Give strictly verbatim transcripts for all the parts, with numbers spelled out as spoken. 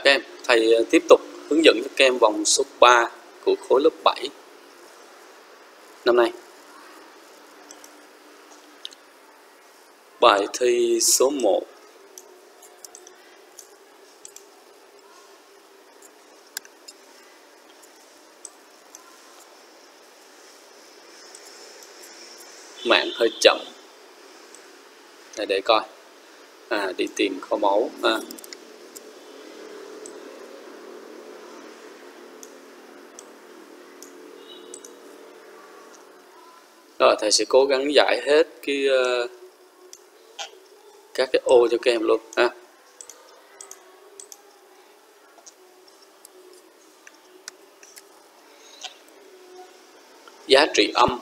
các em, thầy tiếp tục hướng dẫn cho các em vòng số ba của khối lớp bảy năm nay. Bài thi số một. Mạng hơi chậm. Để để coi. À, đi tìm kho báu. À. Rồi, thầy sẽ cố gắng giải hết cái uh, các cái ô cho các em luôn ha. Giá trị âm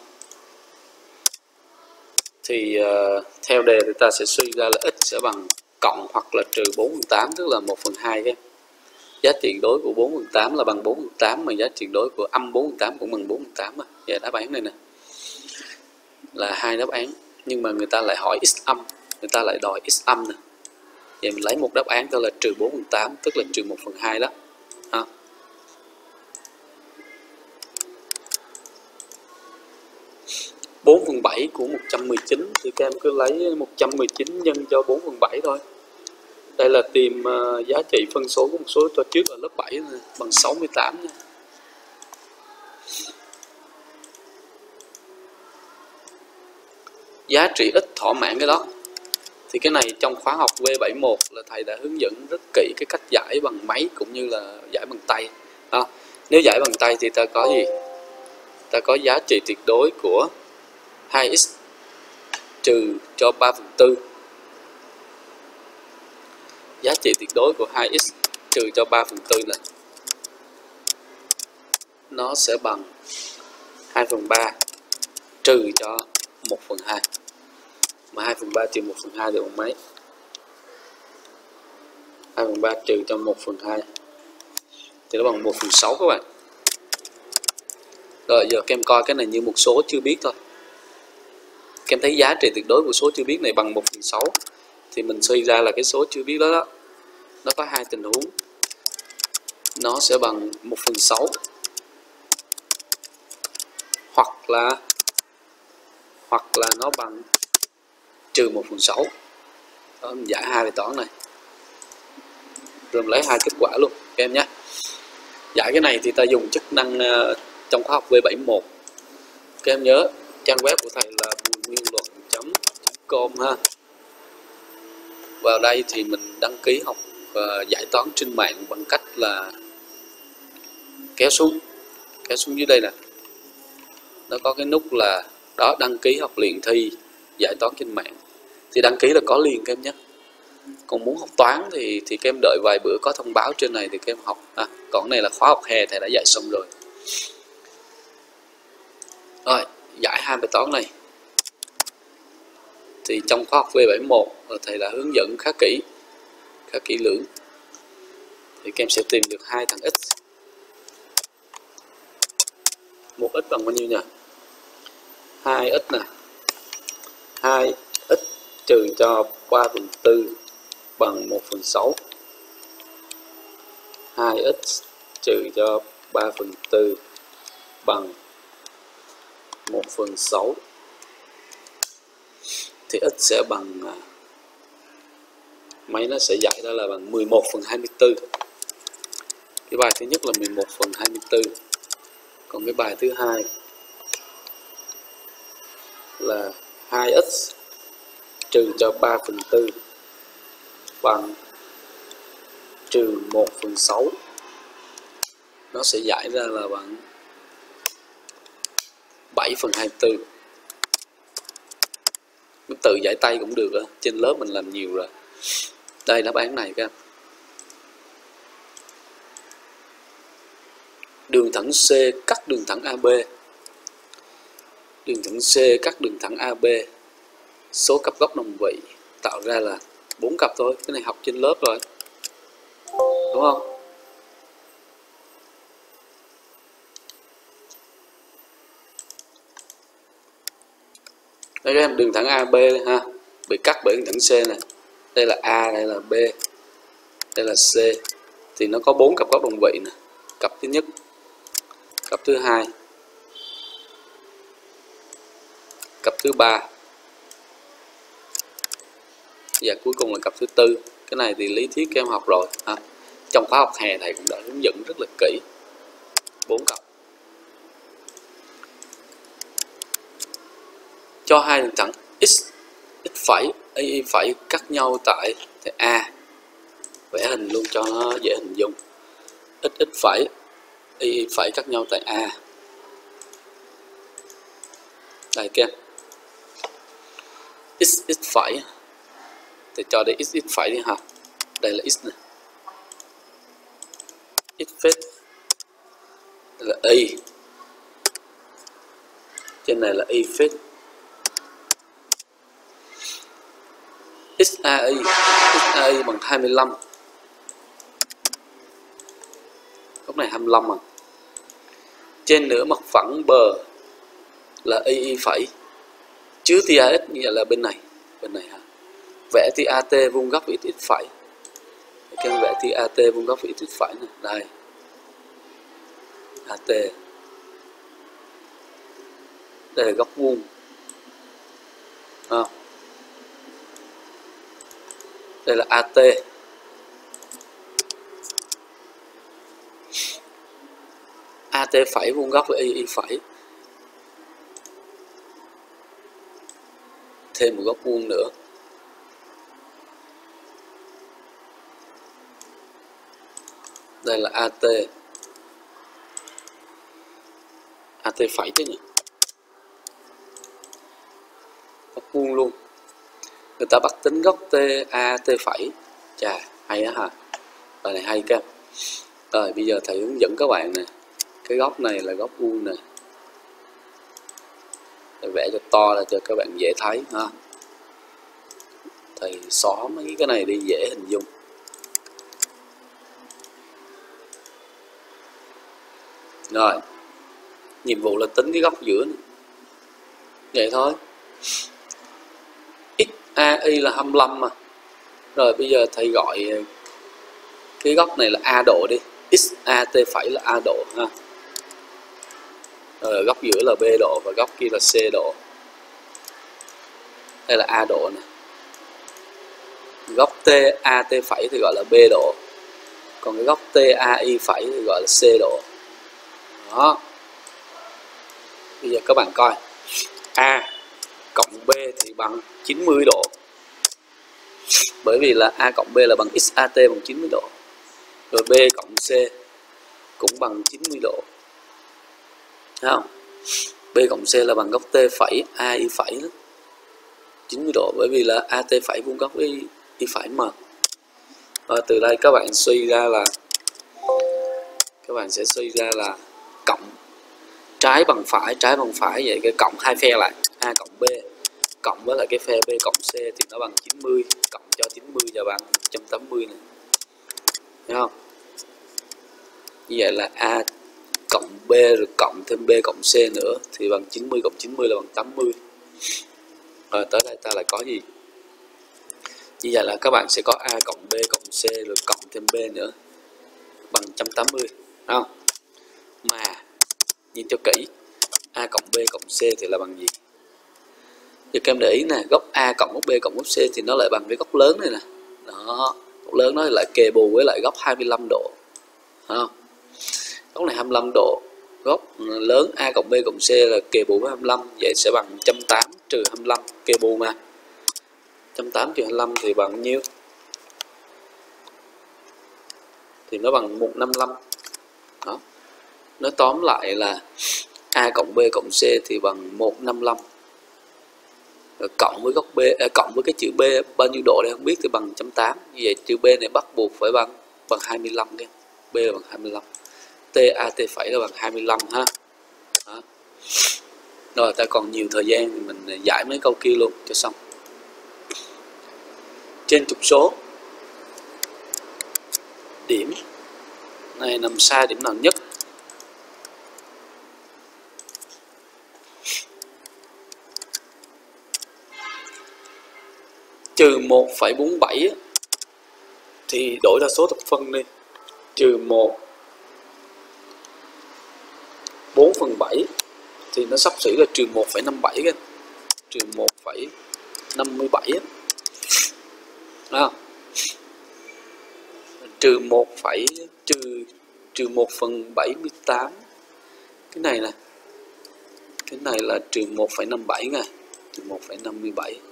thì uh, theo đề thì ta sẽ suy ra là x sẽ bằng cộng hoặc là trừ bốn phần tám, tức là một phần hai cái. Giá trị đối của bốn phần tám là bằng bốn phần tám, mà giá trị đối của âm bốn phần tám cũng bằng bốn phần tám mà. Vậy đáp án này nè là hai đáp án, nhưng mà người ta lại hỏi x âm, người ta lại đòi x âm nè. Vậy mình lấy một đáp án đó là trừ bốn phần tám, tức là trừ một phần hai đó. Ha. bốn phần bảy của một trăm mười chín thì các em cứ lấy một trăm mười chín nhân cho bốn phần bảy thôi. Đây là tìm uh, giá trị phân số của một số cho trước ở lớp bảy này, bằng sáu mươi tám nha. Giá trị ít thỏa mãn cái đó. Thì cái này trong khóa học V bảy mươi mốt là thầy đã hướng dẫn rất kỹ cái cách giải bằng máy cũng như là giải bằng tay. À, nếu giải bằng tay thì ta có gì? Ta có giá trị tuyệt đối của hai x trừ cho ba phần tư. Giá trị tuyệt đối của hai x trừ cho ba phần tư là nó sẽ bằng hai phần ba trừ cho một phần hai. Mà hai phần ba trừ một phần hai được bằng mấy? hai phần ba trừ cho một phần hai thì nó bằng một phần sáu các bạn. Rồi giờ các em coi cái này như một số chưa biết thôi. Các em thấy giá trị tuyệt đối của số chưa biết này bằng một phần sáu thì mình suy ra là cái số chưa biết đó đó nó có hai tình huống. Nó sẽ bằng một phần sáu hoặc là hoặc là nó bằng trừ một phần sáu. Đó, mình giải hai bài toán này rồi mình lấy hai kết quả luôn các em nhé. Giải cái này thì ta dùng chức năng uh, trong khóa học V bảy mươi mốt. Các em nhớ trang web của thầy là builuyenluận.com ha. Vào đây thì mình đăng ký học uh, giải toán trên mạng bằng cách là kéo xuống kéo xuống dưới đây nè, nó có cái nút là đó, đăng ký học luyện thi giải toán trên mạng. Thì đăng ký là có liền các em nhé. Còn muốn học toán thì thì các em đợi vài bữa có thông báo trên này thì các em học. À, còn này là khóa học hè thầy đã dạy xong rồi. Rồi, giải hai bài toán này. Thì trong khóa học V bảy mươi mốt thầy đã hướng dẫn khá kỹ, khá kỹ lưỡng. Thì các em sẽ tìm được hai thằng x. một x bằng bao nhiêu nhỉ? hai x nè. hai x trừ cho ba phần tư bằng một phần sáu. hai x trừ cho ba phần tư bằng một phần sáu. Thì x sẽ bằng mấy, nó sẽ giải ra là bằng mười một phần hai mươi tư. Cái bài thứ nhất là mười một phần hai mươi tư. Còn cái bài thứ hai là hai x trừ cho ba phần tư bằng trừ một phần sáu. Nó sẽ giải ra là bằng bảy phần hai mươi tư. Mình tự giải tay cũng được đó. Trên lớp mình làm nhiều rồi. Đây đáp án này các em. Đường thẳng C cắt đường thẳng a bê. Đường thẳng C cắt đường thẳng a bê. Số cặp góc đồng vị tạo ra là bốn cặp thôi. Cái này học trên lớp rồi. Đúng không? Đây các em, đường thẳng a bê ha, bị cắt bởi đường thẳng C này. Đây là A, đây là B, đây là C. thì nó có bốn cặp góc đồng vị nè. Cặp thứ nhất, cặp thứ hai, cặp thứ ba và cuối cùng là cặp thứ tư. Cái này thì lý thuyết các em học rồi ha. Trong khóa học hè thầy cũng đã hướng dẫn rất là kỹ. Bốn cặp. Cho hai đường thẳng x, x phẩy, y, y phẩy cắt nhau tại tại A. Vẽ hình luôn cho nó dễ hình dung. X, x phẩy, y, y phẩy cắt nhau tại A. Đây kia. X, x phẩy. Thì cho đây x, x phẩy đi ha. Đây là x này. X phết. Đây là y. Trên này là y phết. xai, xai bằng hai mươi lăm. Góc này hai mươi lăm à. Trên nửa mặt phẳng bờ là y, y phẩy. Chứ tia x như vậy là bên này, bên này ha. Vẽ tia a tê vuông góc với x, x phẩy. Các em vẽ tia a tê vuông góc với x, x phẩy này. Đây. a tê. Đây là góc vuông. À. Đây là a tê. a tê phẩy vuông góc với y, y phẩy. Thêm một góc vuông nữa. Đây là a tê. a tê phẩy chứ nhỉ. Góc vuông luôn. Người ta bắt tính góc tê a tê phẩy. Chà, hay á hả. Bài này hay các. Rồi bây giờ thầy hướng dẫn các bạn nè. Cái góc này là góc vuông nè. Thầy vẽ cho to ra cho các bạn dễ thấy ha. Thầy xóa mấy cái này đi dễ hình dung. Rồi. Nhiệm vụ là tính cái góc giữa này. Vậy thôi. xai là hai mươi lăm mà. Rồi bây giờ thầy gọi cái góc này là A độ đi. xat phẩy là A độ ha. Rồi góc giữa là B độ và góc kia là C độ. Đây là A độ nè. Góc tat phẩy thì gọi là B độ. Còn cái góc tai phẩy thì gọi là C độ. Đó. Bây giờ các bạn coi. A cộng B thì bằng chín mươi độ. Bởi vì là A cộng B là bằng xat bằng chín mươi độ. Rồi B cộng C cũng bằng chín mươi độ. Thấy không? B cộng C là bằng góc T phẩy A y phẩy đó. chín mươi độ, bởi vì là a tê phẩy vuông góc với y phẩy mà. Và từ đây các bạn suy ra là các bạn sẽ suy ra là cộng trái bằng phải, trái bằng phải, vậy cái cộng hai phe lại A cộng B cộng với lại cái phe B cộng C thì nó bằng chín mươi, cộng cho chín mươi giờ bằng một trăm tám mươi này. Thấy không? Như vậy là A cộng B rồi cộng thêm B cộng C nữa thì bằng chín mươi cộng chín mươi là bằng tám mươi. Rồi tới đây ta lại có gì? Như vậy là các bạn sẽ có A cộng B cộng C rồi cộng thêm B nữa bằng một trăm tám mươi. Thấy không? Mà nhìn cho kỹ, A cộng B cộng C thì là bằng gì? Giờ các em để ý nè, góc A cộng góc B cộng góc C thì nó lại bằng cái góc lớn này nè. Đó, góc lớn nó lại kề bù với lại góc hai mươi lăm độ. Thấy không? Góc này hai mươi lăm độ, góc lớn A cộng B cộng C là kề bù với hai mươi lăm, vậy sẽ bằng một trăm tám mươi trừ hai mươi lăm, kề bù mà. một trăm tám mươi trừ hai mươi lăm thì bằng bao nhiêu? Thì nó bằng một trăm năm mươi lăm. Đó. Nói tóm lại là A cộng B cộng C thì bằng một trăm năm mươi lăm. Rồi cộng với góc B, à, cộng với cái chữ B bao nhiêu độ đây không biết thì bằng một trăm tám mươi. Như vậy chữ B này bắt buộc phải bằng bằng hai mươi lăm nha. B là bằng hai mươi lăm. tat phẩy là bằng hai mươi lăm ha. Đó. Rồi ta còn nhiều thời gian thì mình giải mấy câu kia luôn cho xong. Trên trục số điểm này nằm sai điểm nào nhất? Trừ một phẩy bốn mươi bảy thì đổi ra số thập phân đi. trừ một bốn phần bảy thì nó xấp xỉ là trừ một phẩy năm bảy cái trừ một phẩy năm mươi bảy á. À, trừ một phẩy trừ trừ một phần bảy mươi tám, cái này nè, cái này là trừ một phẩy năm mươi bảy nè, trừ một phẩy năm mươi bảy.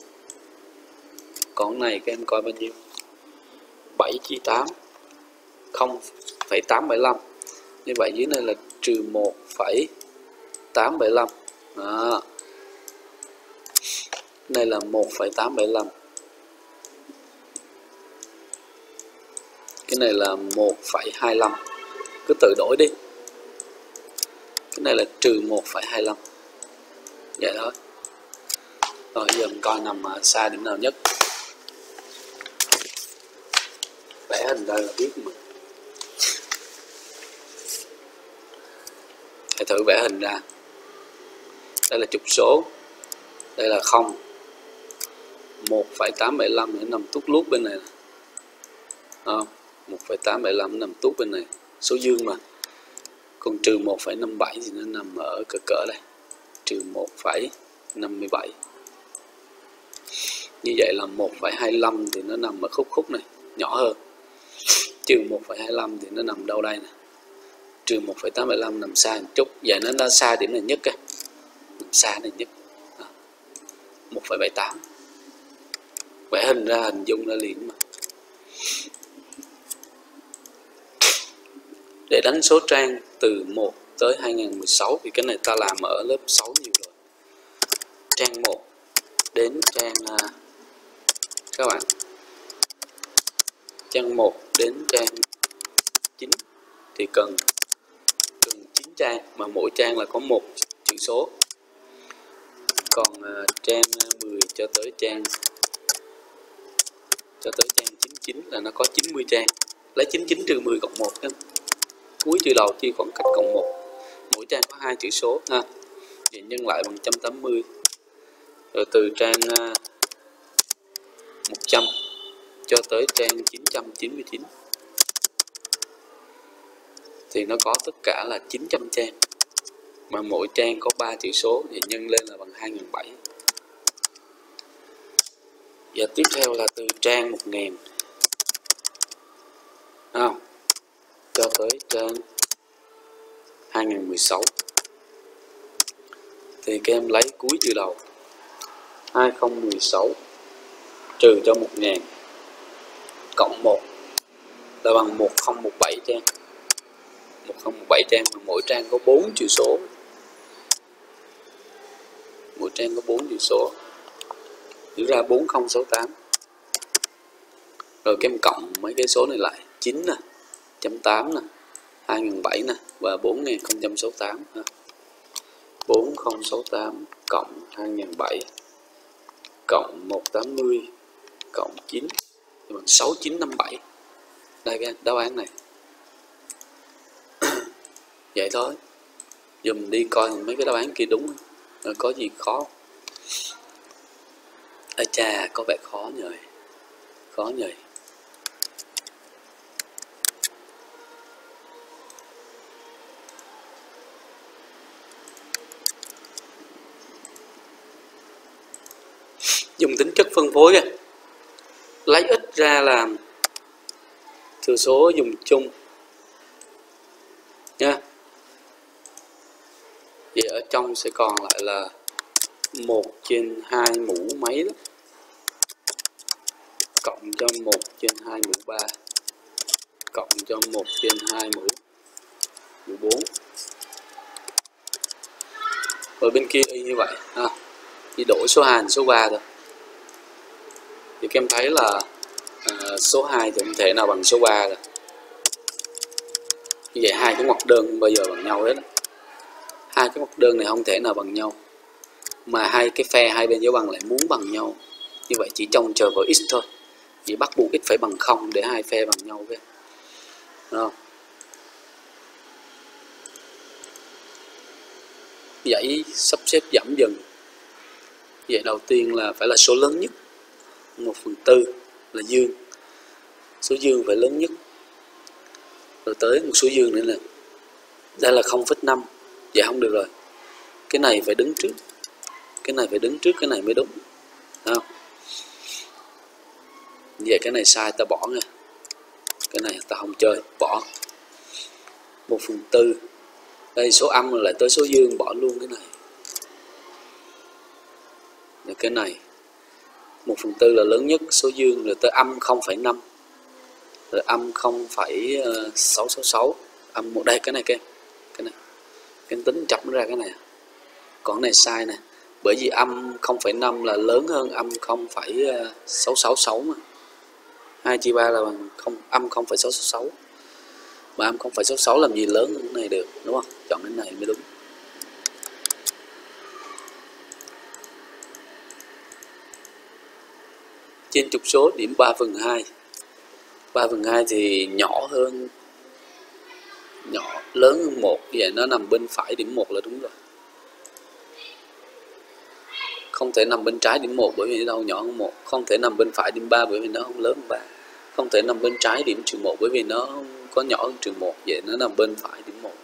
Còn này các em coi bao nhiêu? bảy chia tám, không phẩy tám bảy lăm. Như vậy dưới này là trừ một phẩy tám bảy lăm. Đó. Này là một phẩy tám bảy lăm. Cái này là một phẩy hai lăm. Cứ tự đổi đi. Cái này là trừ một phẩy hai lăm. Vậy thôi. Rồi giờ mình coi nằm xa điểm nào nhất. Vẽ hình ra là biết mà. Hãy thử vẽ hình ra. Đây là trục số. Đây là không. một phẩy tám bảy lăm nó nằm tút lút bên này. À, một phẩy tám bảy lăm nằm tút bên này. Số dương mà. Còn trừ một phẩy năm mươi bảy thì nó nằm ở cỡ cỡ đây. Trừ một phẩy năm mươi bảy. Như vậy là một phẩy hai lăm thì nó nằm ở khúc khúc này, nhỏ hơn. Trừ một phẩy hai lăm thì nó nằm đâu đây nè. Trừ một phẩy tám bảy lăm nằm xa một chút. Vậy nó đã xa điểm này nhất kìa. Nằm xa này nhất. À, một phẩy bảy tám. Vẽ hình ra hình dung ra liền mà. Để đánh số trang từ một tới hai nghìn không trăm mười sáu thì cái này ta làm ở lớp sáu nhiều rồi. Trang một đến trang uh, các bạn trang một đến trang chín thì cần cần chín trang, mà mỗi trang là có một chữ số. Còn uh, trang mười cho tới trang cho tới trang chín mươi chín là nó có chín mươi trang. Lấy chín mươi chín trừ mười cộng một nha. Cuối trừ đầu chia khoảng cách cộng một. Mỗi trang có hai chữ số ha. Vậy nhân lại bằng một trăm tám mươi. Rồi từ trang uh, một trăm cho tới trang chín trăm chín mươi chín thì nó có tất cả là chín trăm trang, mà mỗi trang có ba chữ số thì nhân lên là bằng hai nghìn bảy trăm. Và tiếp theo là từ trang một nghìn không? Cho tới trang hai nghìn không trăm mười sáu thì các em lấy cuối trừ đầu hai nghìn không trăm mười sáu trừ cho một nghìn cộng một là bằng một nghìn không trăm mười bảy trang. một nghìn không trăm mười bảy trang mà mỗi trang có bốn chữ số. Mỗi trang có bốn chữ số. Giữ ra bốn nghìn sáu mươi tám. Rồi các em cộng mấy cái số này lại, chín nè, chấm tám nè, hai nghìn bảy trăm nè và bốn nghìn không trăm sáu mươi tám. bốn nghìn không trăm sáu mươi tám cộng hai nghìn bảy trăm cộng một trăm tám mươi cộng chín thì bằng sáu nghìn chín trăm năm mươi bảy. Đây cái đáp án này. Vậy thôi. Giờ mình đi coi mấy cái đáp án kia đúng rồi, có gì khó. Ây cha, có vẻ khó nhời. Khó nhời. Dùng tính chất phân phối kìa. Lấy ít ra làm thừa số dùng chung nha. Vậy ở trong sẽ còn lại là một trên hai mũ mấy đó, cộng cho một trên hai mũ ba, cộng cho một trên hai mũ mũ bốn. Rồi bên kia y như vậy ha. Chỉ đổi số hai thành số ba thôi. Thì các em thấy là à, số hai thì không thể nào bằng số ba rồi. Như vậy hai cái ngoặc đơn không bao giờ bằng nhau hết. Hai cái ngoặc đơn này không thể nào bằng nhau. Mà hai cái phe hai bên dấu bằng lại muốn bằng nhau. Như vậy chỉ trông chờ vào x thôi. Chỉ bắt buộc x phải bằng không để hai phe bằng nhau với. Đúng không? Dãy sắp xếp giảm dần. Vậy đầu tiên là phải là số lớn nhất. một phần tư là dương. Số dương phải lớn nhất. rồi tới một số dương nữa nè, đây là không phẩy năm. Vậy không được rồi, cái này phải đứng trước, cái này phải đứng trước cái này mới đúng, không? Vậy cái này sai, ta bỏ nha, cái này ta không chơi, bỏ. Một phần tư, đây số âm rồi lại tới số dương, bỏ luôn cái này. Rồi cái này một phần tư là lớn nhất số dương, rồi tới âm không phẩy năm, rồi âm không phẩy sáu sáu sáu, âm một đây, cái này cái cái này cái tính chậm ra cái này, còn cái này sai nè, bởi vì âm không phẩy năm là lớn hơn âm không phẩy sáu sáu sáu mà, hai chia ba là bằng không, âm không phẩy sáu sáu sáu, mà âm không phẩy sáu sáu làm gì lớn hơn cái này được, đúng không? Chọn cái này mới đúng. Trên trục số điểm ba phần hai, ba phần hai thì nhỏ hơn, nhỏ lớn hơn một, vậy nó nằm bên phải điểm một là đúng rồi. Không thể nằm bên trái điểm một bởi vì đâu nhỏ hơn một, không thể nằm bên phải điểm ba bởi vì nó không lớn hơn ba, không thể nằm bên trái điểm trừ một bởi vì nó có nhỏ hơn trừ một, vậy nó nằm bên phải điểm một.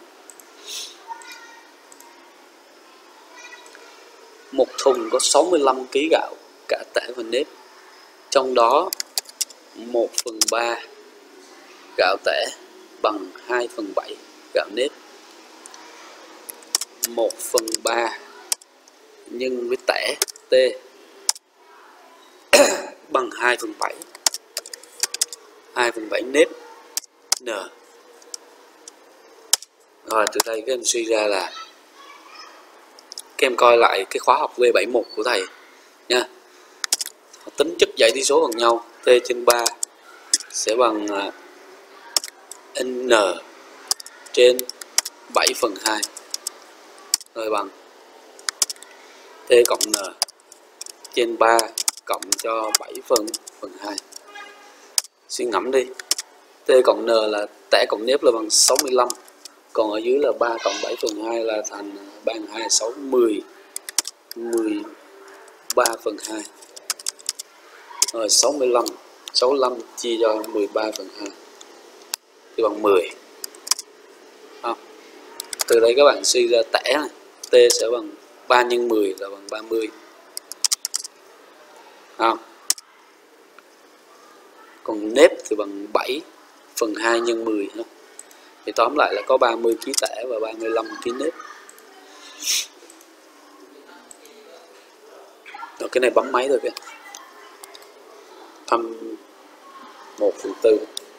Một thùng có sáu mươi lăm ki lô gam gạo, cả tẻ và nếp, trong đó một phần ba gạo tẻ bằng hai phần bảy gạo nếp. một phần ba nhân với tẻ T bằng hai phần bảy, hai phần bảy nếp N. Rồi từ đây các em suy ra là các em coi lại cái khóa học V bảy mươi mốt của thầy nha. Tính chất giải tỷ số bằng nhau, T trên ba sẽ bằng N trên bảy phần hai, rồi bằng T cộng N trên ba cộng cho bảy phần phần hai. Suy ngẫm đi, T cộng N là tẻ cộng nếp là bằng sáu mươi lăm, còn ở dưới là ba cộng bảy phần hai là thành ba phần hai, sáu, mười, mười ba phần hai. Rồi sáu mươi lăm, sáu mươi lăm chia cho mười ba phần hai thì bằng mười. Không? Từ đây các bạn suy ra tẻ này, T sẽ bằng ba nhân mười là bằng ba mươi. Không? Còn nếp thì bằng bảy phần hai nhân mười. Không? Thì tóm lại là có ba mươi ki lô gam tẻ và ba mươi lăm ki lô gam nếp. Rồi cái này bấm máy thôi kìa. Âm một phần tư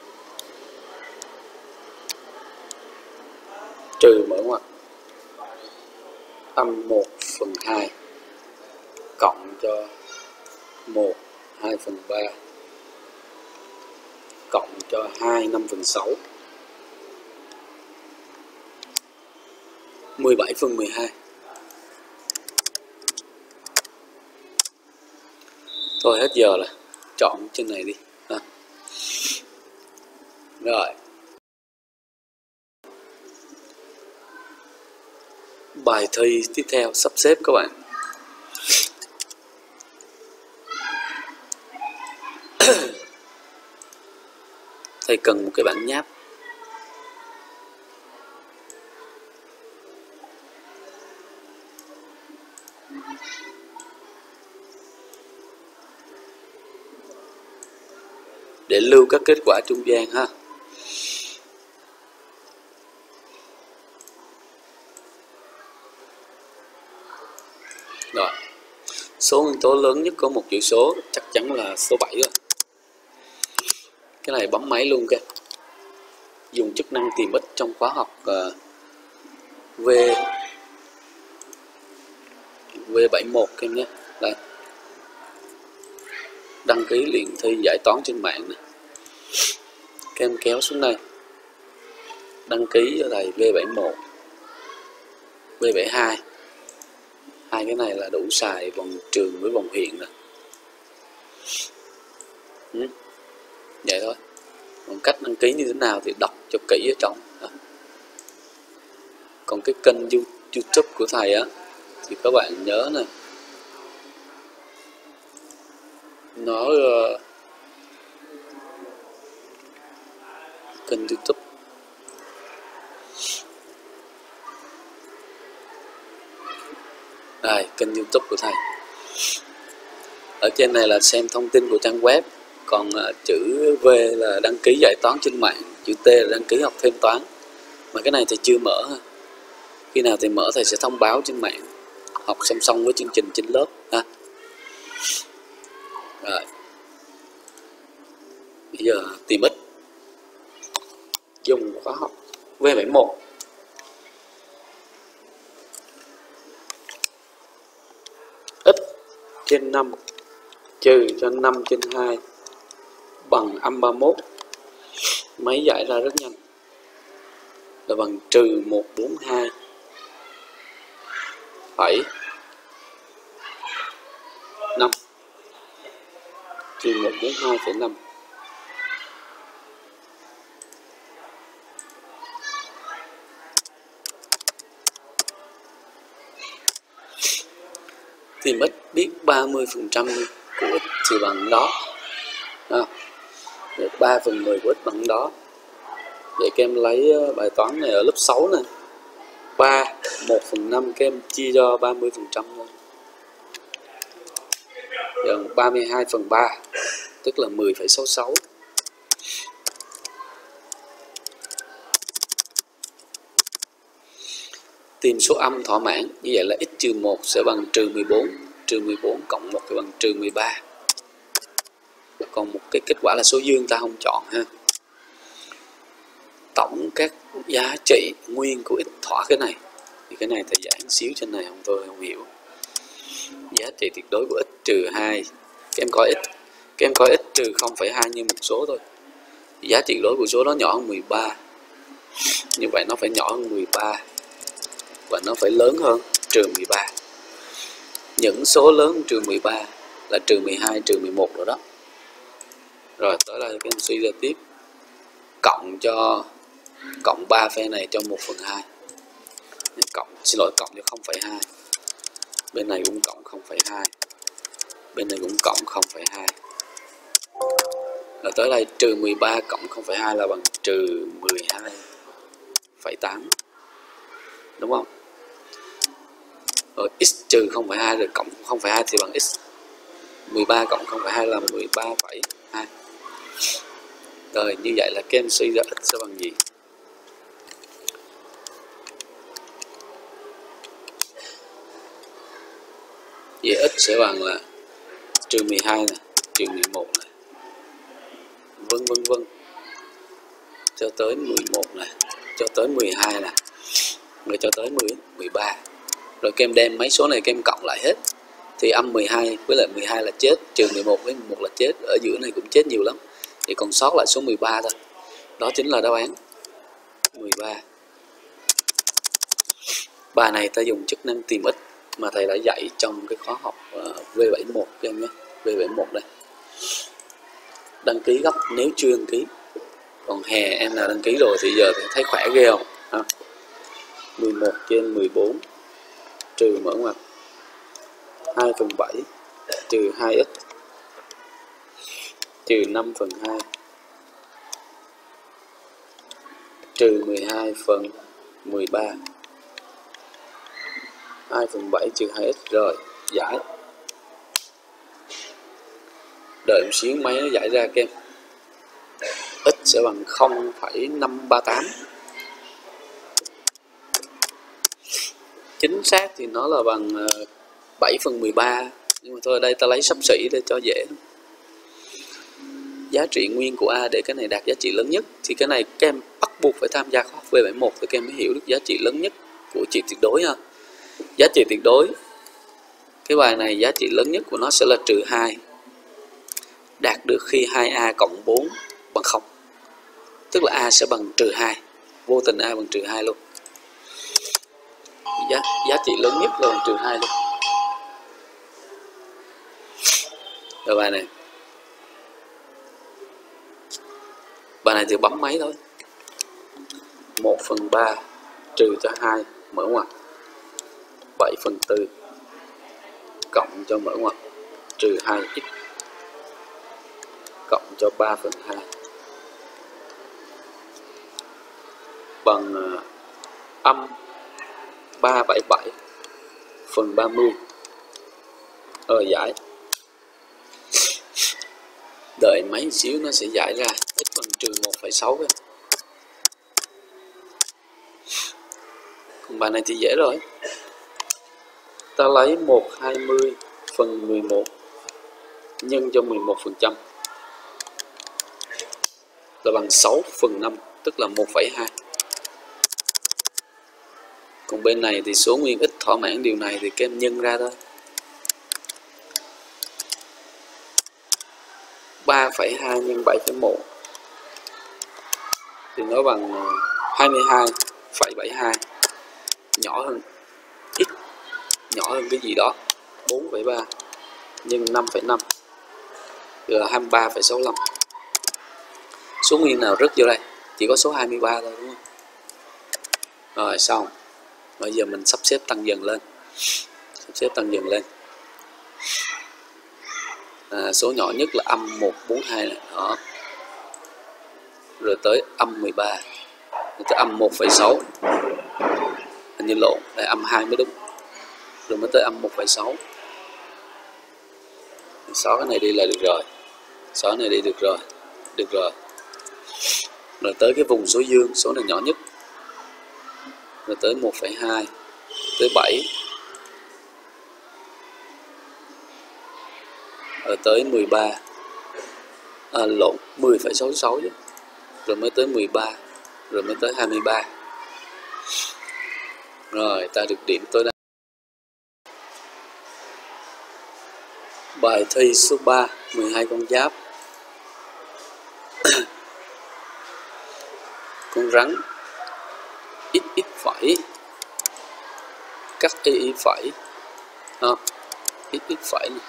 trừ mở ngoặc âm một phần hai cộng cho một hai phần ba cộng cho hai năm phần sáu, mười bảy phần mười hai. Thôi hết giờ rồi, chọn trên này đi ha. Rồi bài thi tiếp theo sắp xếp các bạn. Thầy cần một cái bản nháp. Để lưu các kết quả trung gian ha. Rồi, số nguyên tố lớn nhất có một chữ số chắc chắn là số bảy rồi. Cái này bấm máy luôn kìa. Dùng chức năng tìm ích trong khóa học uh, V V bảy mươi mốt các em nhé. Đây. Đăng ký luyện thi giải toán trên mạng này. Các em kéo xuống đây. Đăng ký ở đây V bảy mươi mốt, V bảy mươi hai. Hai cái này là đủ xài vòng trường với vòng huyện rồi. Ừ. Vậy thôi. Còn cách đăng ký như thế nào thì đọc cho kỹ ở trong. Còn cái kênh YouTube của thầy á thì các bạn nhớ nè, nó uh, kênh YouTube Đây, kênh YouTube của thầy. Ở trên này là xem thông tin của trang web, còn uh, chữ V là đăng ký giải toán trên mạng, chữ T là đăng ký học thêm toán. Mà cái này thì chưa mở. Khi nào thầy mở thầy sẽ thông báo trên mạng, học song song với chương trình trên lớp ha. Rồi. Bây giờ tìm x. Dùng khóa học V bảy mươi mốt. X trên năm trừ cho năm trên hai bằng âm ba mươi mốt. Máy giải ra rất nhanh. Là bằng trừ một trăm bốn mươi hai phẩy năm. Trừ một trăm bốn mươi hai phẩy năm. Thì mất biết ba mươi phần trăm của x thì bằng đó. À, ba phần mười của x bằng đó. Vậy các em lấy bài toán này ở lớp sáu này. ba, một phần năm các em chia cho ba mươi phần trăm thôi. Giờ ba mươi hai phần ba, tức là mười phẩy sáu mươi sáu. Tìm số âm thỏa mãn, như vậy là x trừ một sẽ bằng trừ mười bốn, trừ mười bốn cộng một thì bằng trừ mười ba. Còn một cái kết quả là số dương ta không chọn ha. Tổng các giá trị nguyên của x thỏa cái này. Thì cái này thầy giảng xíu trên này không tôi không hiểu. Giá trị tuyệt đối của x trừ hai. Các em coi x, các em coi x trừ không phẩy hai như một số thôi. Giá trị tuyệt đối của số đó nhỏ hơn mười ba. Như vậy nó phải nhỏ hơn mười ba. Và nó phải lớn hơn trừ mười ba. Những số lớn hơn trừ mười ba là trừ mười hai, trừ mười một rồi đó. Rồi tới đây các em suy ra tiếp. Cộng cho cộng ba phe này cho một phần hai. Cộng, xin lỗi, cộng cho không phẩy hai. Bên này cũng cộng không phẩy hai. Bên này cũng cộng không phẩy hai. Rồi tới đây trừ mười ba cộng không phẩy hai là bằng trừ mười hai phẩy tám. Đúng không? Rồi x trừ không phẩy hai rồi cộng không phẩy hai thì bằng x. mười ba cộng không phẩy hai là mười ba phẩy hai. Rồi như vậy là các em suy ra x sẽ bằng gì? Vậy x sẽ bằng là trừ mười hai này, trừ mười một này, vân vân vân cho tới mười một này, cho tới mười hai này, rồi cho tới mười, mười ba. Rồi các em đem mấy số này các em cộng lại hết. Thì âm mười hai với lại mười hai là chết, trừ mười một với mười một là chết, ở giữa này cũng chết nhiều lắm. Thì còn sót lại số mười ba thôi. Đó chính là đáp án mười ba. Bài này ta dùng chức năng tìm x mà thầy đã dạy trong cái khóa học uh, V bảy mươi mốt các em nhé. V bảy mươi mốt đây. Đăng ký gấp nếu chưa đăng ký. Còn hè em nào đăng ký rồi thì giờ thì thấy khỏe ghê không? À, mười một trên mười bốn trừ mở ngoặc hai phần bảy trừ hai x trừ năm phần hai trừ mười hai phần mười ba. hai phần bảy trừ hai x. Rồi giải. Đợi một xíu máy nó giải ra các em. X sẽ bằng không phẩy năm ba tám. Chính xác thì nó là bằng bảy phần mười ba. Nhưng mà thôi ở đây ta lấy xấp xỉ để cho dễ. Giá trị nguyên của A để cái này đạt giá trị lớn nhất. Thì cái này các em bắt buộc phải tham gia khóa học V bảy mươi mốt thì các em mới hiểu được giá trị lớn nhất của trị tuyệt đối ha. Giá trị tuyệt đối, cái bài này giá trị lớn nhất của nó sẽ là trừ hai. Đạt được khi hai a cộng bốn bằng không. Tức là A sẽ bằng trừ hai. Vô tình A bằng trừ hai luôn. Giá, giá trị lớn nhất là bằng trừ hai luôn. Rồi bài này. Bài này thì bấm máy thôi. một phần ba trừ cho hai mở ngoặc bảy phần tư cộng cho mở ngoặc trừ hai x cộng cho ba phần hai bằng uh, âm ba trăm bảy mươi bảy phần ba mươi. Rồi giải. Đợi mấy xíu nó sẽ giải ra. X bằng trừ một phẩy sáu kìa. Còn bài này thì dễ rồi. Ta lấy một trăm hai mươi phần mười một nhân cho mười một phần trăm là bằng sáu phần năm, tức là một phẩy hai. Còn bên này thì số nguyên ít thỏa mãn điều này thì các em nhân ra thôi. ba phẩy hai nhân bảy phẩy một thì nó bằng hai mươi hai phẩy bảy hai, nhỏ hơn ít, nhỏ hơn cái gì đó, bốn phẩy ba nhân năm phẩy năm là hai mươi ba phẩy sáu lăm. Số nguyên nào rớt vô đây? Chỉ có số hai mươi ba thôi đúng không? Rồi xong. Bây giờ mình sắp xếp tăng dần lên. Sắp xếp tăng dần lên. À, số nhỏ nhất là âm một trăm bốn mươi hai này. Đó. Rồi tới âm mười ba. Rồi tới âm một phẩy sáu. Hình như lộn, đây âm hai mới đúng. Rồi mới tới âm một phẩy sáu. Xóa cái này đi là được rồi. Xóa cái này đi được rồi. Được rồi. Rồi tới cái vùng số dương, số này nhỏ nhất. Rồi tới một phẩy hai, tới bảy. Rồi tới mười ba. À, lộn, mười phẩy sáu sáu chứ. Rồi mới tới mười ba. Rồi mới tới hai mươi ba. Rồi, ta được điểm tới đây. Bài thi số ba, mười hai con giáp. Con rắn ít ít phẩy cắt y y phẩy, à, ít ít phẩy này.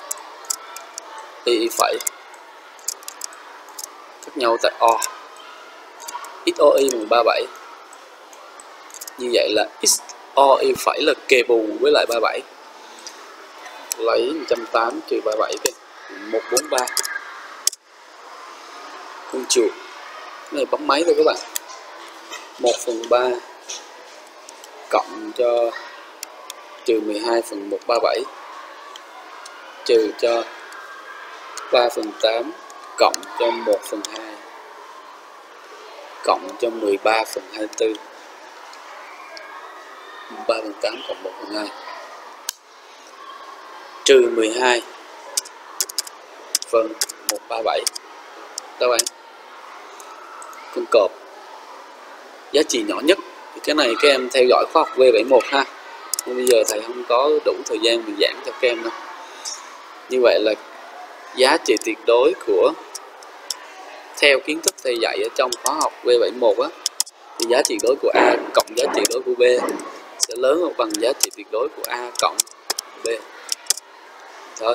Y y phẩy khác nhau tại O, x o y bằng ba mươi bảy. Như vậy là x o y phẩy là kề bù với lại ba mươi bảy. Lấy một trăm tám mươi trừ ba mươi bảy kìa, một trăm bốn mươi ba. Con chuột cái này bấm máy thôi các bạn. một phần ba cộng cho trừ mười hai phần một trăm ba mươi bảy trừ cho ba phần tám cộng cho một phần hai cộng cho mười ba phần hai mươi tư. ba phần tám cộng một phần hai trừ mười hai phần một trăm ba mươi bảy. Các bạn, con cọp giá trị nhỏ nhất thì cái này các em theo dõi khóa học V bảy mốt ha. Nhưng bây giờ thầy không có đủ thời gian mình giảng cho các em đâu. Như vậy là giá trị tuyệt đối của, theo kiến thức thầy dạy ở trong khóa học V bảy mốt á, thì giá trị đối của A cộng giá trị đối của B sẽ lớn hơn bằng giá trị tuyệt đối của A cộng B. Thôi.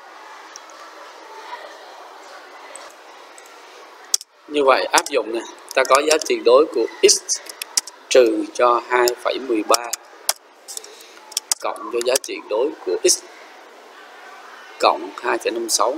Như vậy áp dụng nè, ta có giá trị đối của x trừ cho hai phẩy mười ba cộng cho giá trị đối của x cộng hai phẩy năm mươi sáu.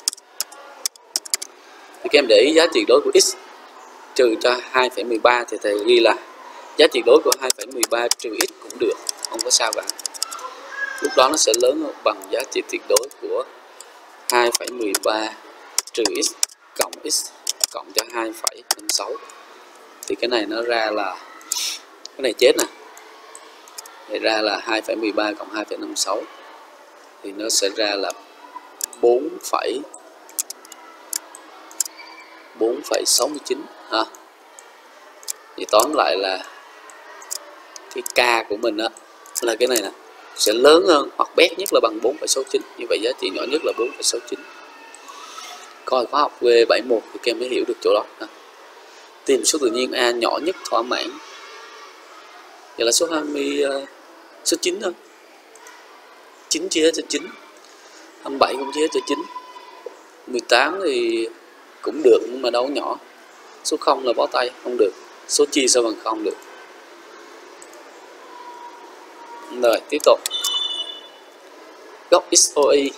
Thì các em để ý giá trị đối của x trừ cho hai phẩy mười ba thì thầy ghi là giá trị đối của hai phẩy mười ba trừ x cũng được, không có sao cả. Lúc đó nó sẽ lớn hơn bằng giá trị tuyệt đối của hai phẩy mười ba trừ x cộng x cộng cho hai phẩy năm mươi sáu. Thì cái này nó ra là, cái này chết nè, thì ra là hai phẩy mười ba cộng hai phẩy năm mươi sáu thì nó sẽ ra là bốn phẩy sáu mươi chín ha. Thì tóm lại là cái k của mình á là cái này nè, sẽ lớn hơn hoặc bé nhất là bằng bốn phẩy sáu mươi chín. Như vậy giá trị nhỏ nhất là bốn phẩy sáu mươi chín. Coi khóa học V bảy mốt thì các em mới hiểu được chỗ đó ha. Tìm số tự nhiên A nhỏ nhất thỏa mãn. Vậy là số hai mươi, uh, số chín thôi. chín chia cho chín. hai mươi bảy cũng chia cho chín. mười tám thì cũng được nhưng mà đâu nhỏ. Số không là bó tay, không được. Số chia sao bằng không được. Rồi, tiếp tục. Góc x o y.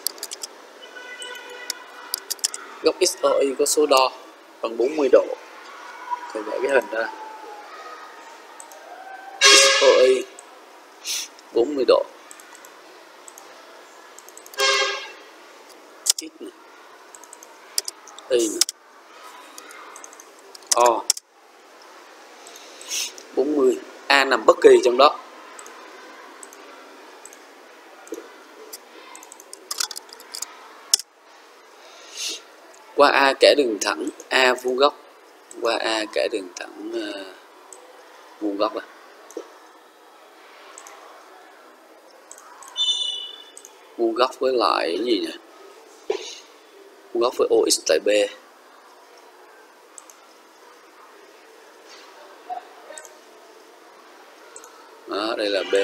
Góc x o y có số đo bằng bốn mươi độ. Thầy vẽ cái hình ra. x o y bốn mươi độ. Y nè. O bốn mươi, A nằm bất kỳ trong đó. Qua A kẻ đường thẳng A vuông góc, qua A kẻ đường thẳng uh, vuông góc à. Vuông góc với lại cái gì nhỉ? Vuông góc với O X tại B. Đó, đây là B.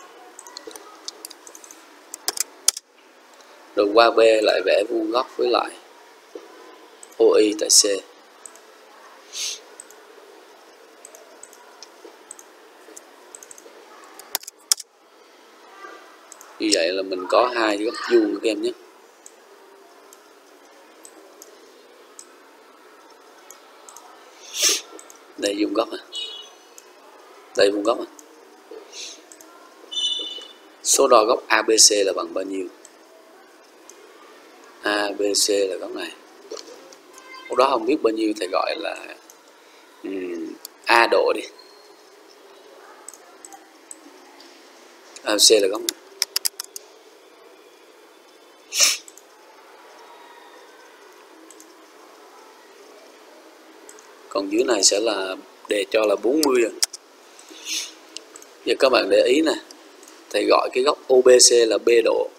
Rồi qua B lại vẽ vuông góc với lại O Y tại C. Như vậy là mình có hai góc vuông các em nhé. Đây vuông góc à. Đây vuông góc à. Số đo góc a bê xê là bằng bao nhiêu? a bê xê là góc này. Lúc đó không biết bao nhiêu thầy gọi là um, A độ đi. a bê xê là góc này. Còn dưới này sẽ là đề cho là bốn mươi à. Giờ các bạn để ý nè, thầy gọi cái góc o bê xê là B độ.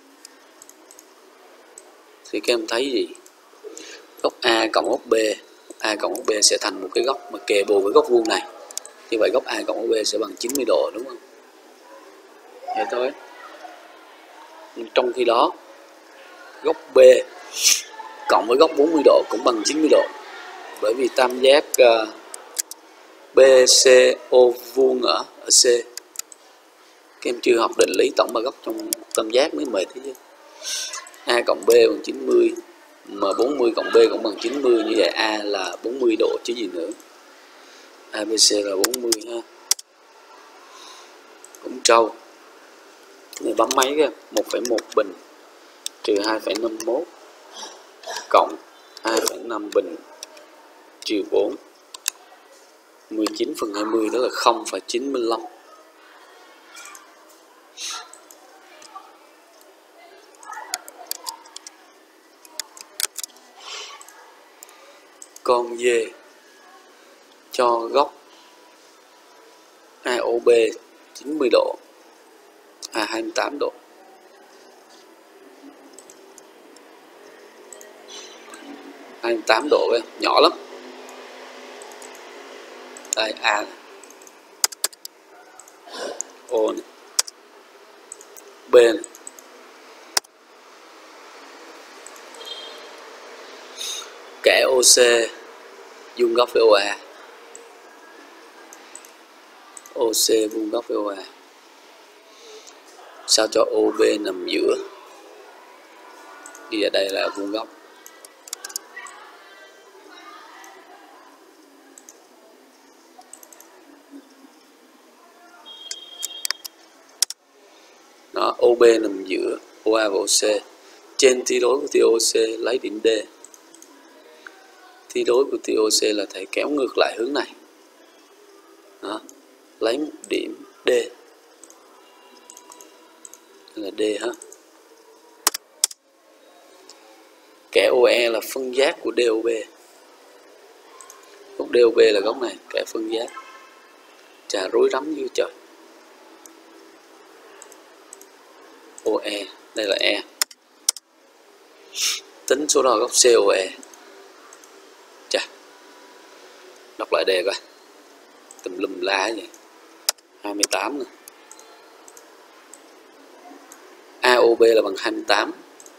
Thì các em thấy gì? Góc A cộng góc B, A cộng góc B sẽ thành một cái góc mà kề bù với góc vuông này. Như vậy góc A cộng góc B sẽ bằng chín mươi độ, đúng không? Vậy thôi. Trong khi đó, góc B cộng với góc bốn mươi độ cũng bằng chín mươi độ. Bởi vì tam giác uh, bê xê o vuông ở, ở C. Các em chưa học định lý tổng ba góc trong tam giác mới mệt thế chứ. A cộng B bằng chín mươi, mà bốn mươi cộng B cũng bằng chín mươi, như vậy A là bốn mươi độ chứ gì nữa. a bê xê là bốn mươi ha. Cũng trâu. Này bấm máy kìa, một phẩy một bình trừ hai phẩy năm mốt cộng hai phẩy năm bình trừ bốn. mười chín phần hai mươi đó là không phẩy chín mươi lăm. Con D cho góc a o bê chín mươi độ, à hai mươi tám độ. hai mươi tám độ ấy, nhỏ lắm. Đây A này. O này. B này. Kẻ o xê vuông góc với o a. o xê vuông góc với o a. Sao cho o bê nằm giữa? Thì ở đây là vuông góc. Đó, o bê nằm giữa o a và o xê. Trên thi đối của tia o xê lấy điểm D. Thi đối của tia o xê là thầy kéo ngược lại hướng này. Đó, lấy một điểm D. Là D ha. Kẻ o e là phân giác của đê o bê. Góc đê o bê là góc này, kẻ phân giác. Chà rối rắm như trời. o e, đây là E. Tính số đo góc xê o e. Chà. Đọc lại đề coi. Tùm lum lá vậy. hai mươi tám nè. a o bê là bằng hai mươi tám.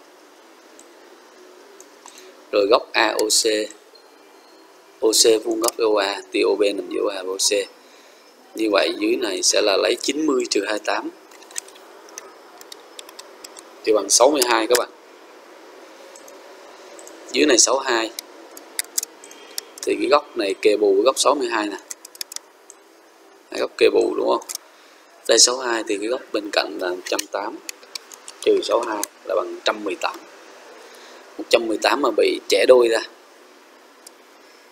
Rồi góc a o xê. o xê vuông góc với o a, thì o bê nằm giữa o a và o xê. Như vậy dưới này sẽ là lấy chín mươi trừ hai mươi tám. Thì bằng sáu mươi hai các bạn. Dưới này sáu mươi hai. Thì cái góc này kề bù với góc sáu mươi hai nè. Hai góc kề bù đúng không? Đây sáu mươi hai thì cái góc bên cạnh là một trăm tám mươi trừ sáu mươi hai là bằng một trăm mười tám. một trăm mười tám mà bị chẻ đôi ra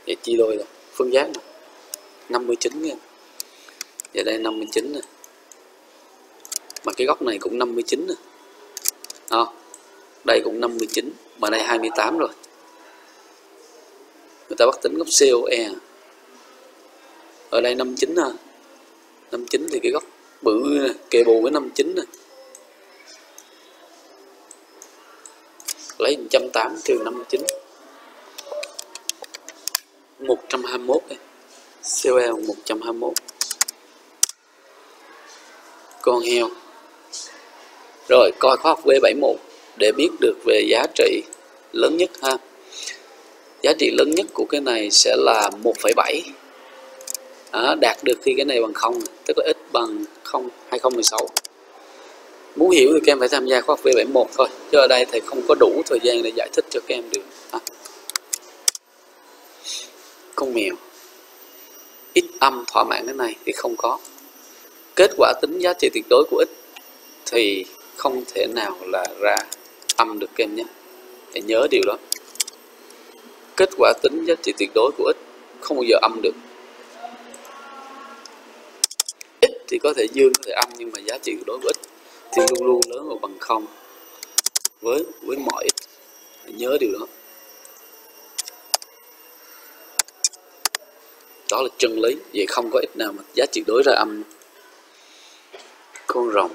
Vậy chia đôi rồi, phương giác mà năm mươi chín nha. Vậy đây năm mươi chín nè, mà cái góc này cũng năm mươi chín nè, đó, đây cũng năm mươi chín, mà đây hai mươi tám rồi. Người ta bắt tính góc xê o e, ở đây năm mươi chín ha, năm mươi chín thì cái góc bự nè, kề bù với năm mươi chín nè, lấy một trăm tám mươi trừ năm mươi chín, một trăm hai mươi mốt đây. xê o e một trăm hai mươi mốt. Con heo. Rồi coi khóa học V bảy mươi mốt để biết được về giá trị lớn nhất ha. Giá trị lớn nhất của cái này sẽ là một phẩy bảy. Đó, đạt được khi cái này bằng không, tức là x bằng không, hai không một sáu. Muốn hiểu thì các em phải tham gia khóa học V bảy mươi mốt thôi, chứ ở đây thầy không có đủ thời gian để giải thích cho các em được. À. Con mèo x âm thỏa mãn cái này thì không có. Kết quả tính giá trị tuyệt đối của x thì không thể nào là ra âm được các em nhé. Hãy nhớ điều đó. Kết quả tính giá trị tuyệt đối của x không bao giờ âm được. X thì có thể dương, có thể âm, nhưng mà giá trị tuyệt đối của x thì luôn luôn lớn hơn bằng không với với mọi x. Hãy nhớ điều đó. Đó là chân lý. Vậy không có x nào mà giá trị đối ra âm. Con rồng.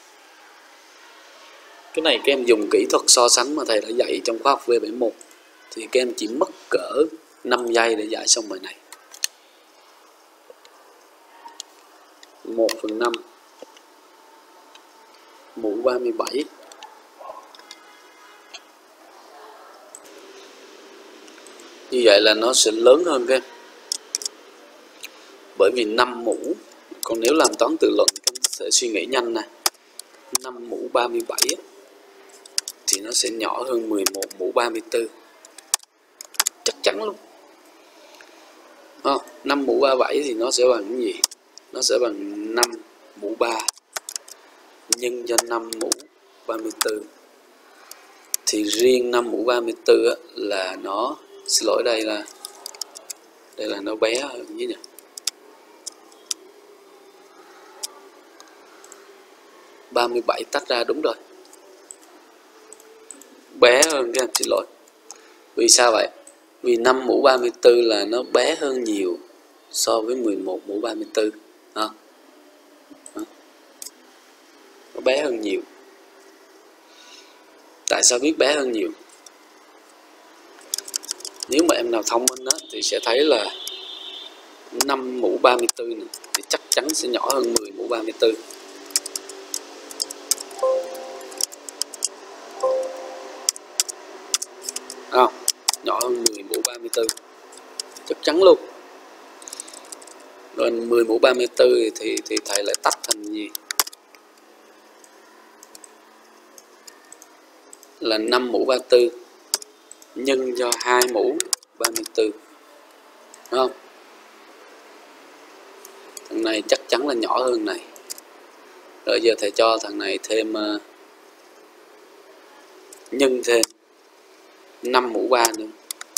Cái này các em dùng kỹ thuật so sánh mà thầy đã dạy trong khóa học V bảy mươi mốt thì các em chỉ mất cỡ năm giây để giải xong bài này. một phần năm mũ ba mươi bảy. Như vậy là nó sẽ lớn hơn các em. Bởi vì năm mũ, còn nếu làm toán tự luận các em sẽ suy nghĩ nhanh nè. năm mũ ba mươi bảy thì nó sẽ nhỏ hơn mười một mũ ba mươi tư. Chắc chắn luôn. À, năm mũ ba mươi bảy thì nó sẽ bằng cái gì? Nó sẽ bằng năm mũ ba nhân cho năm mũ ba mươi tư. Thì riêng năm mũ ba mươi tư á, là nó, xin lỗi đây là đây là nó bé hơn như nhỉ? ba mươi bảy tách ra đúng rồi. Bé hơn các em, xin lỗi. Vì sao vậy? Vì năm mũ ba mươi tư là nó bé hơn nhiều so với mười một mũ ba mươi tư. À. À. Nó bé hơn nhiều. Tại sao biết bé hơn nhiều? Nếu mà em nào thông minh đó, thì sẽ thấy là năm mũ ba mươi tư này, thì chắc chắn sẽ nhỏ hơn mười mũ ba mươi tư. Không, nhỏ hơn mười mũ ba mươi tư. Chắc chắn luôn. Rồi mười mũ ba mươi tư thì, thì thầy lại tách thành gì? Là năm mũ ba mươi tư nhân cho hai mũ ba mươi tư. Đúng không? Thằng này chắc chắn là nhỏ hơn này. Rồi giờ thầy cho thằng này thêm uh, nhân thêm năm mũ ba nữa.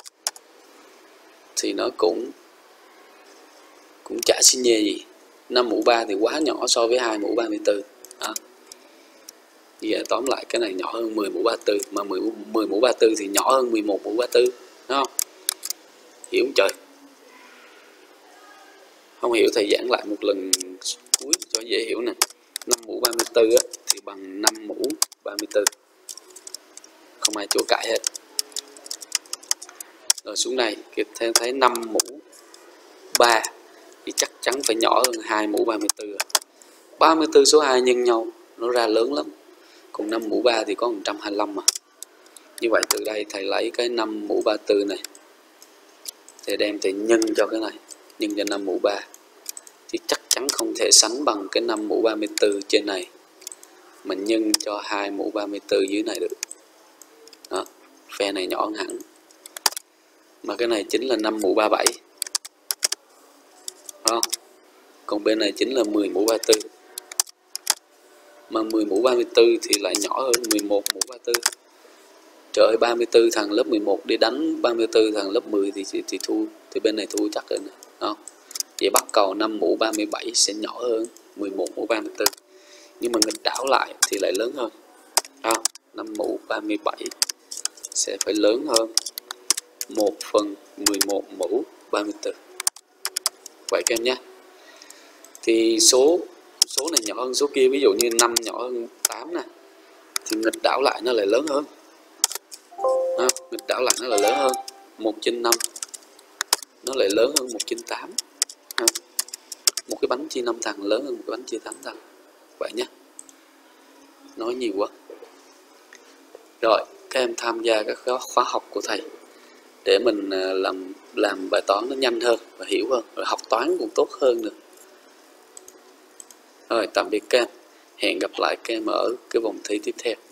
Thì nó cũng cũng chả xin nhê gì. năm mũ ba thì quá nhỏ so với hai mũ ba mươi tư. Đó. Vậy tóm lại cái này nhỏ hơn mười mũ ba mươi tư, mà mười, mười mũ ba mươi tư thì nhỏ hơn mười một mũ ba mươi tư. Đúng không? Hiểu không trời? Không hiểu thầy giảng lại một lần cuối cho dễ hiểu nè. năm mũ ba mươi tư á, thì bằng năm mũ ba mươi tư. Không ai chỗ cãi hết. Rồi xuống này thêm thấy năm mũ ba thì chắc chắn phải nhỏ hơn hai mũ ba mươi tư. ba mươi tư số hai nhân nhau nó ra lớn lắm. Còn năm mũ ba thì có một trăm hai mươi lăm mà. Như vậy từ đây thầy lấy cái năm mũ ba mươi tư này, thầy đem thầy nhân cho cái này, nhân cho năm mũ ba thì chắc chắn không thể sánh bằng cái năm mũ ba mươi tư trên này mà nhân cho hai mũ ba mươi tư dưới này được. Đó, phe này nhỏ hơn hẳn. Mà cái này chính là năm mũ ba mươi bảy. Đúng không? Còn bên này chính là mười mũ ba mươi tư. Mà mười mũ ba mươi tư thì lại nhỏ hơn mười một mũ ba mươi tư. Trời ơi, ba mươi tư thằng lớp mười một đi đánh ba mươi tư thằng lớp mười thì, thì, thì thua thì bên này thua chắc rồi nè, không? Vậy bắt cầu năm mũ ba mươi bảy sẽ nhỏ hơn mười một mũ ba mươi tư, nhưng mà nghịch đảo lại thì lại lớn hơn. Không? năm mũ ba mươi bảy sẽ phải lớn hơn một phần mười một mũ ba mươi tư. Vậy các em nhé. Thì số số này nhỏ hơn số kia, ví dụ như năm nhỏ hơn tám nè, thì nghịch đảo lại nó lại lớn hơn. À, nghịch đảo lại nó lại lớn hơn một trên năm, nó lại lớn hơn một trên tám. À, một cái bánh chia năm thằng lớn hơn một cái bánh chia tám thằng. Vậy nhé. Nói nhiều quá. Rồi, các em tham gia các khóa học của thầy để mình làm làm bài toán nó nhanh hơn và hiểu hơn, rồi học toán cũng tốt hơn nữa. Rồi, tạm biệt các em. Hẹn gặp lại các em ở cái vòng thi tiếp theo.